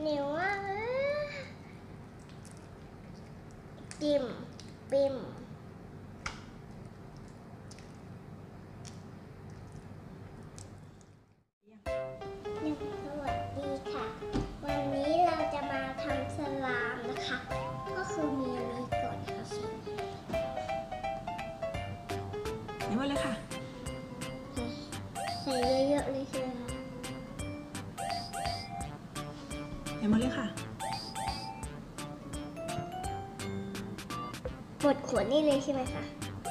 เหนียวอ่ะจิ้มปิ้มสวัสดีค่ะวันนี้เราจะมาทำสลามนะคะก็คือมีนี้ก่อนค่ะสินี่มาเลยค่ะใส่เยอะๆเลยใช่ไหมคะนี่มาเลยค่ะหมดขวดนี่เลยใช่ไหมคะ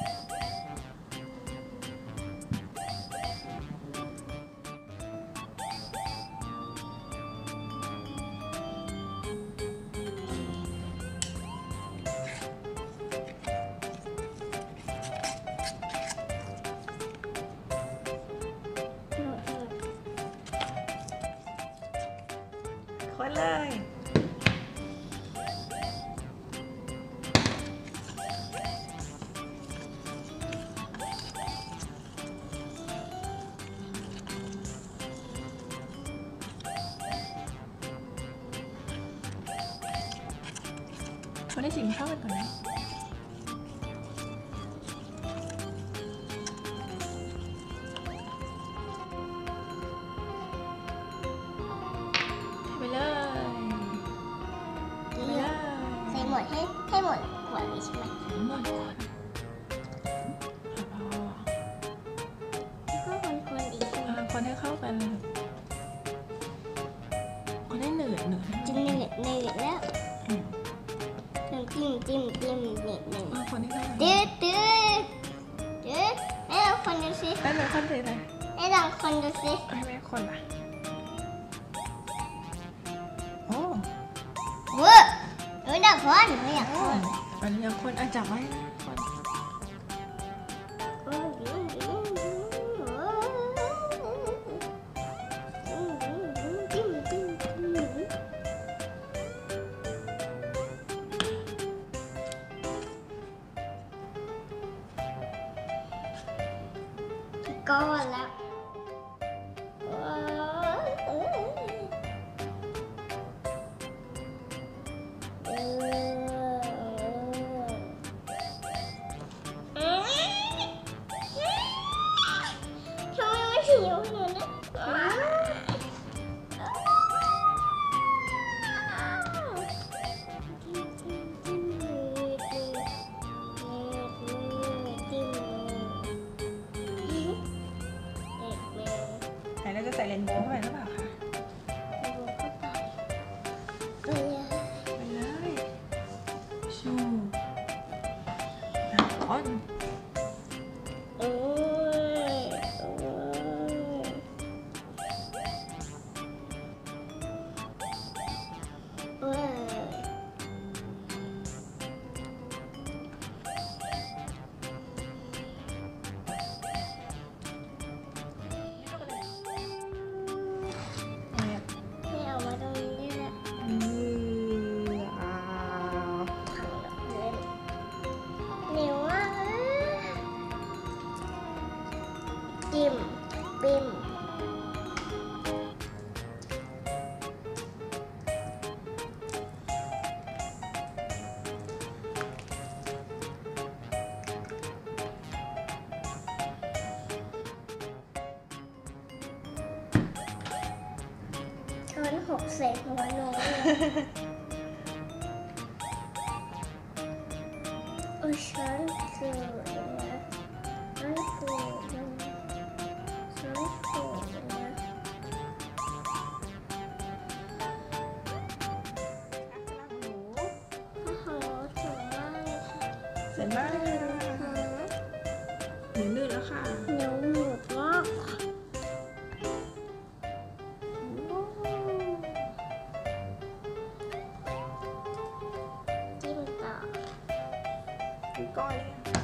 คนเลยคนได้สิ่งเข้ากันก่อนนะไปเลยใส่หมดให้หมดขวดเลยใช่ไหมหมดก่อนแล้วก็คนอีกคนให้เข้ากันเลยคนให้เหนืดจะเหนืดแล้วจิ้มเหนืดคนให้เข้ากันดื้อให้เราคนดูสิแม่เป็นคนเลยให้เราคนดูสิให้แม่คนป่ะโอ้หนูอยากคนอันนี้ยังคนจับไว้คนก้อนแล้วทำไมไม่หิวหนูนะเราจะใส่เรนโบว์เข้าไปหรือเปล่าคะไปเลยชูก้อนจิ้มปิ้มช้อน6ใส่หัวน้องช้อนคือนะช้อนคือเสร็จมากเลยค่ะหนูนื่นแล้วค่ะเหนียวหนึบมากจิ้มต่อดูก้อนเลย